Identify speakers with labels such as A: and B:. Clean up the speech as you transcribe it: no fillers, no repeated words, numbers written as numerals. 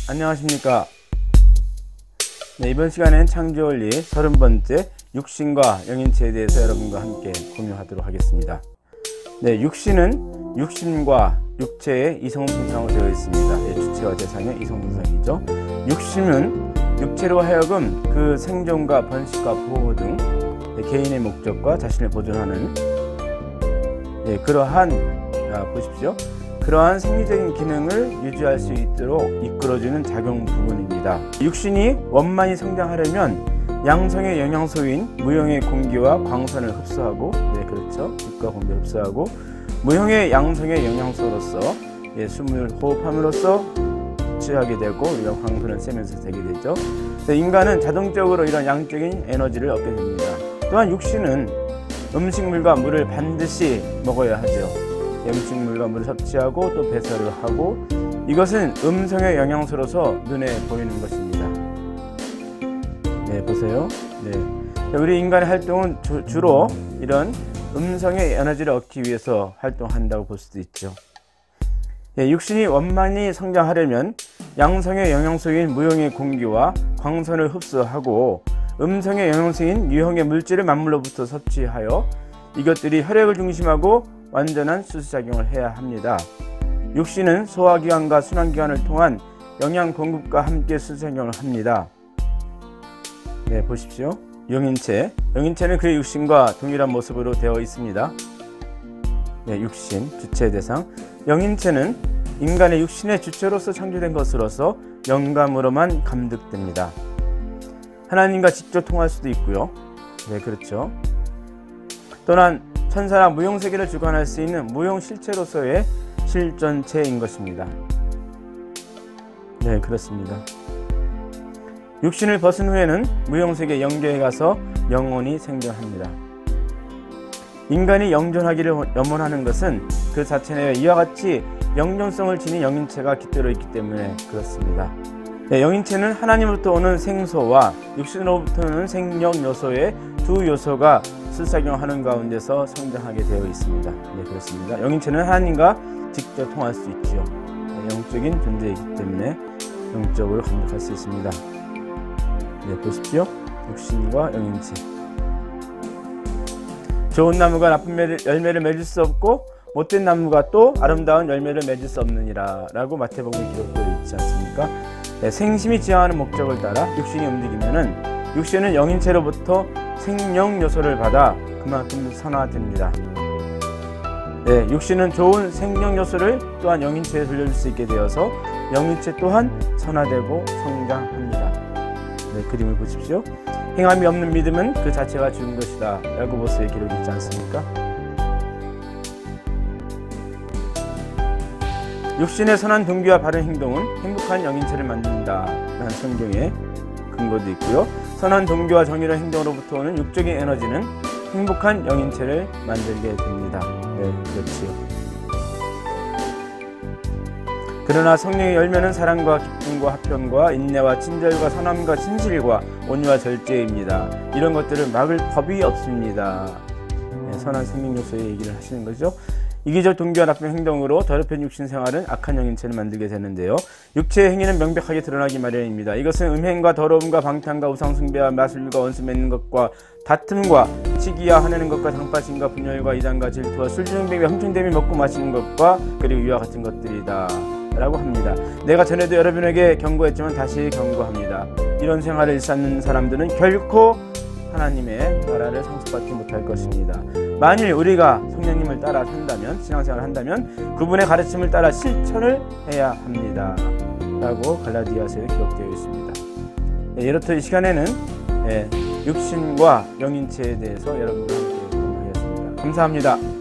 A: 안녕하십니까. 네, 이번 시간엔 창조원리 30번째 육신과 영인체에 대해서 여러분과 함께 공유하도록 하겠습니다. 네, 육신은 육신과 육체의 이성분상으로 되어 있습니다. 네, 주체와 대상의 이성분상이죠. 육신은 육체로 하여금 그 생존과 번식과 보호 등 개인의 목적과 자신을 보존하는 그러한 생리적인 기능을 유지할 수 있도록 이끌어주는 작용 부분입니다. 육신이 원만히 성장하려면 양성의 영양소인 무형의 공기와 광선을 흡수하고, 빛과 공기를 흡수하고 무형의 양성의 영양소로서 숨을 호흡함으로써 취하게 되고, 이런 광선을 쐬면서 되게 되죠. 인간은 자동적으로 이런 양적인 에너지를 얻게 됩니다. 또한 육신은 음식물과 물을 반드시 먹어야 하죠. 음식물과 물을 섭취하고 또 배설을 하고, 이것은 음성의 영양소로서 눈에 보이는 것입니다. 네, 보세요. 네, 우리 인간의 활동은 주로 이런 음성의 에너지를 얻기 위해서 활동한다고 볼 수도 있죠. 육신이 원만히 성장하려면 양성의 영양소인 무형의 공기와 광선을 흡수하고 음성의 영양소인 유형의 물질을 만물로부터 섭취하여 이것들이 혈액을 중심하고 완전한 수소작용을 해야 합니다. 육신은 소화기관과 순환기관을 통한 영양 공급과 함께 수소작용을 합니다. 네, 보십시오. 영인체는 그의 육신과 동일한 모습으로 되어 있습니다. 네, 육신, 주체 대상. 영인체는 인간의 육신의 주체로서 창조된 것으로서 영감으로만 감득됩니다. 하나님과 직접 통할 수도 있고요. 네, 그렇죠. 또한 천사나 무형세계를 주관할 수 있는 무형실체로서의 실존체인 것입니다. 네, 그렇습니다. 육신을 벗은 후에는 무형세계 영계에 가서 영원히 생존합니다. 인간이 영존하기를 염원하는 것은 그 자체 내에 이와 같이 영존성을 지닌 영인체가 깃들어 있기 때문에 그렇습니다. 네, 영인체는 하나님으로부터 오는 생소와 육신으로부터 오는 생명 요소의 두 요소가 수작용하는 가운데서 성장하게 되어 있습니다. 네, 그렇습니다. 영인체는 하나님과 직접 통할 수 있죠. 네, 영적인 존재이기 때문에 영적으로 감독할 수 있습니다. 네, 보십시오. 육신과 영인체. 좋은 나무가 나쁜 열매를 맺을 수 없고 못된 나무가 또 아름다운 열매를 맺을 수 없느니라 라고 마태복음에 기록되어 있지 않습니까? 네, 생심이 지향하는 목적을 따라 육신이 움직이면은 육신은 영인체로부터 생명 요소를 받아 그만큼 선화됩니다. 네, 육신은 좋은 생명 요소를 또한 영인체에 돌려줄 수 있게 되어서 영인체 또한 선화되고 성장합니다. 네, 그림을 보십시오. 행함이 없는 믿음은 그 자체가 죽은 것이다 라고 보스에 기록이 있지 않습니까? 육신의 선한 동기와 바른 행동은 행복한 영인체를 만든다 라는 성경의 근거도 있고요. 선한 동기와 정의로운 행동으로부터 오는 육적인 에너지는 행복한 영인체를 만들게 됩니다. 네, 그렇지요. 그러나 성령의 열매는 사랑과 기쁨과 화평과 인내와 친절과 선함과 진실과 온유와 절제입니다. 이런 것들을 막을 법이 없습니다. 네, 선한 생명 요소의 얘기를 하시는 거죠. 이기적 동기와 나쁜 행동으로 더럽힌 육신 생활은 악한 영인체를 만들게 되는데요. 육체의 행위는 명백하게 드러나기 마련입니다. 이것은 음행과 더러움과 방탕과 우상숭배와 마술과 원수 맺는 것과 다툼과 치기와 화내는 것과 장파심과 분열과 이단과 질투와 술주정뱅이와 흠충됨이 먹고 마시는 것과 그리고 이와 같은 것들이다 라고 합니다. 내가 전에도 여러분에게 경고했지만 다시 경고합니다. 이런 생활을 일삼는 사람들은 결코 하나님의 나라를 상속받지 못할 것입니다. 만일 우리가 성령님을 따라 산다면, 신앙생활을 한다면 그분의 가르침을 따라 실천을 해야 합니다 라고 갈라디아서에 기록되어 있습니다. 네, 이렇듯 이 시간에는 육신과 영인체에 대해서 여러분과 함께 공부하겠습니다. 감사합니다.